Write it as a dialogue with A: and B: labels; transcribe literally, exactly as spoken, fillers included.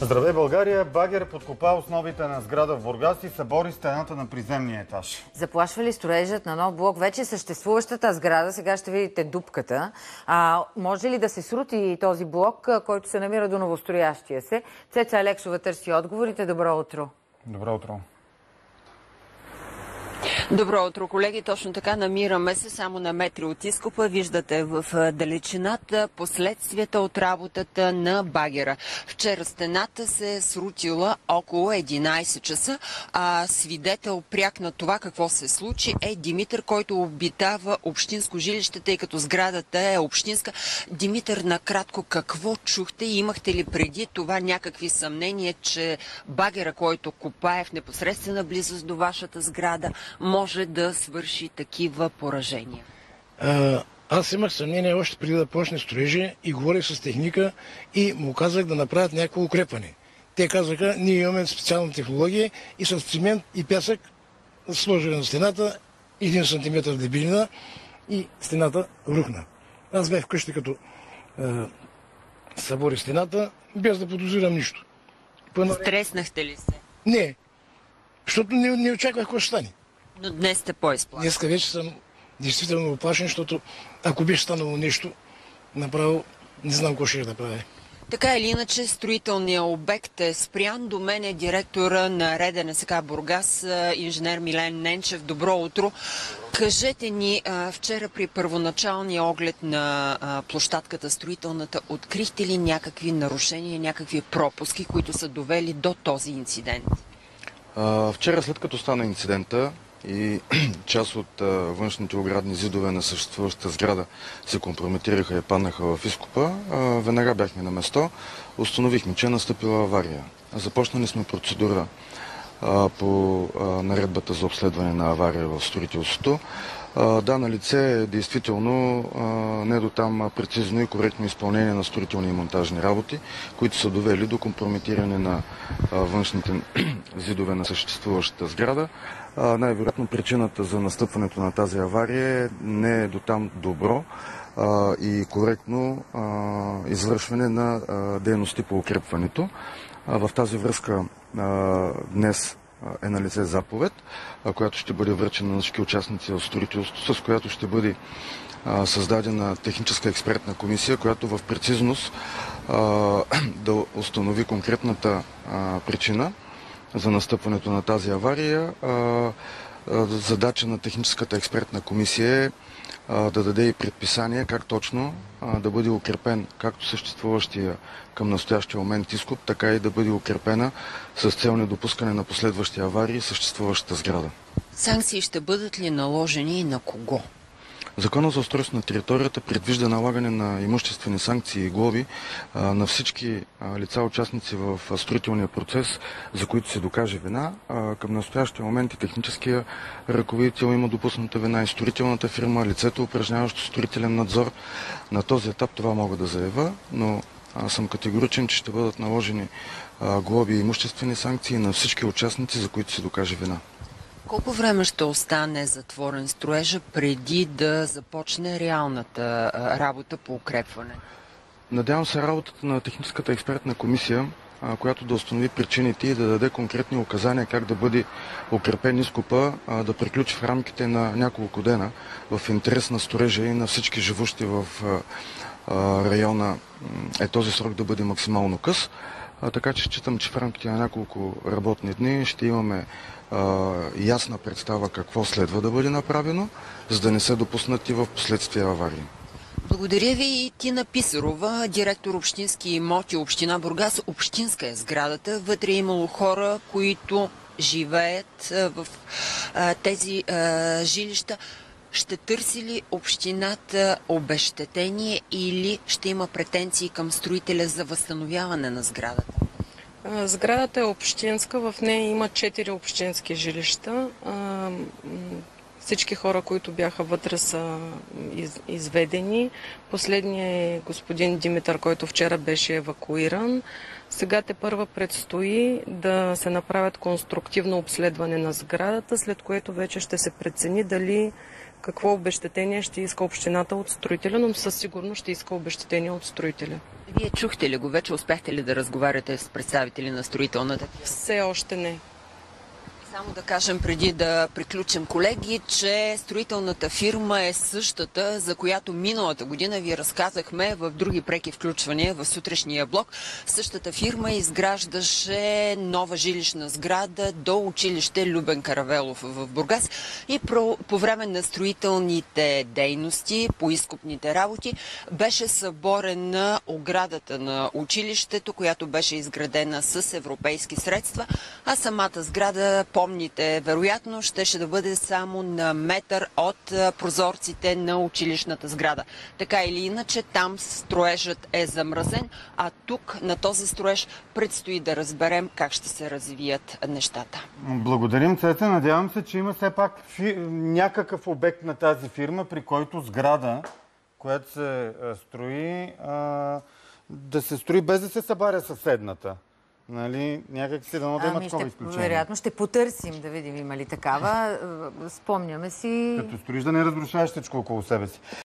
A: Здравей, България! Багер подкопа основите на сграда в Бургас и събори стената на приземния етаж.
B: Заплашва ли строежът на нов блок вече съществуващата сграда? Сега ще видите дупката. А, може ли да се срути този блок, който се намира до новостроящия се? Цеца Алексова търси отговорите. Добро утро!
A: Добро утро!
C: Добро утро, колеги. Точно така, намираме се само на метри от изкопа. Виждате в далечината последствията от работата на багера. Вчера стената се е срутила около единайсет часа, а свидетел пряк на това какво се случи е Димитър, който обитава общинско жилище, тъй като сградата е общинска. Димитър, накратко, какво чухте и имахте ли преди това някакви съмнения, че багера, който копае в непосредствена близост до вашата сграда, може да свърши такива поражения?
D: А, аз имах съмнение още преди да почне строежи и говорих с техника и му казах да направят някакво укрепване. Те казаха, ние имаме специална технология и с цимент и пясък сложили на стената един сантиметър дебелина и стената рухна. Аз бях вкъщи като а, събори стената, без да подозирам нищо.
C: Пъно... Стреснахте ли се?
D: Не, защото не, не очаквах какво ще стане.
C: Но днес сте по-изплашен.
D: Днеска вече съм действително оплашен, защото ако беше станало нещо, направо не знам какво ще да правя.
C: Така или иначе, строителният обект е спрян. До мен е директора на РДНСК Бургас, инженер Милен Ненчев. Добро утро. Кажете ни, вчера при първоначалния оглед на площадката строителната, открихте ли някакви нарушения, някакви пропуски, които са довели до този инцидент?
E: Вчера, след като стана инцидента и част от а, външните оградни зидове на съществуващата сграда се компрометираха и паднаха в изкопа, а, веднага бяхме на место, установихме, че е настъпила авария. Започнали сме процедура а, по а, наредбата за обследване на авария в строителството. А, да, на лице е действително а, не до там прецизно и коректно изпълнение на строителни и монтажни работи, които са довели до компрометиране на а, външните зидове на съществуващата сграда. Най-вероятно причината за настъпването на тази авария не е до там добро а, и коректно а, извършване на а, дейности по укрепването. А, в тази връзка а, днес е налице заповед, а, която ще бъде връчена на всички участници в строителството, с която ще бъде а, създадена техническа експертна комисия, която в прецизност а, да установи конкретната а, причина за настъпването на тази авария. Задача на техническата експертна комисия е да даде и предписание как точно да бъде укрепен както съществуващия към настоящия момент изкоп, така и да бъде укрепена с цел недопускане на последващи аварии съществуващата сграда.
C: Санкции ще бъдат ли наложени и на кого?
E: Законът за устройство на територията предвижда налагане на имуществени санкции и глоби а, на всички а, лица, участници в а, строителния процес, за които се докаже вина. А, към настоящия момент и техническия ръководител има допусната вина, и строителната фирма, лицето, упражняващо строителен надзор. На този етап това мога да заявя, но а, съм категоричен, че ще бъдат наложени а, глоби и имуществени санкции на всички участници, за които се докаже вина.
C: Колко време ще остане затворен строежа преди да започне реалната работа по укрепване?
E: Надявам се работата на техническата експертна комисия, която да установи причините и да даде конкретни указания как да бъде укрепен изкопа, да приключи в рамките на няколко дена в интерес на строежа и на всички живущи в района, е този срок да бъде максимално къс. Така че считам, че в рамките на няколко работни дни ще имаме а, ясна представа какво следва да бъде направено, за да не се допуснат и в последствие аварии.
C: Благодаря ви. И Тина Писарова, директор общински имоти, община Бургас. Общинска е сградата. Вътре е имало хора, които живеят в а, тези а, жилища. Ще търси ли общината обезщетение или ще има претенции към строителя за възстановяване на сградата?
F: Сградата е общинска, в нея има четири общински жилища. Всички хора, които бяха вътре, са изведени. Последният е господин Димитър, който вчера беше евакуиран. Сега тепърва предстои да се направят конструктивно обследване на сградата, след което вече ще се прецени дали какво обезщетение ще иска общината от строителя, но със сигурност ще иска обезщетение от строителя.
C: Вие чухте ли го вече? Успяхте ли да разговаряте с представители на строителната?
F: Все още не.
C: Само да кажем преди да приключим, колеги, че строителната фирма е същата, за която миналата година ви разказахме в други преки включвания в сутрешния блок. Същата фирма изграждаше нова жилищна сграда до училище Любен Каравелов в Бургас и по време на строителните дейности, по изкопните работи, беше съборена оградата на училището, която беше изградена с европейски средства, а самата сграда, помните, вероятно, щеше да бъде само на метър от прозорците на училищната сграда. Така или иначе, там строежът е замразен, а тук на този строеж предстои да разберем как ще се развият нещата.
A: Благодарим, Цеца. Надявам се, че има все пак фи... някакъв обект на тази фирма, при който сграда, която се строи, а... да се строи без да се събаря съседната. Нали, някак си дано да има такова изключение.
B: Вероятно ще потърсим да видим има ли такава. Спомняме си...
A: Като строиш да не разрушаваш всичко около себе си.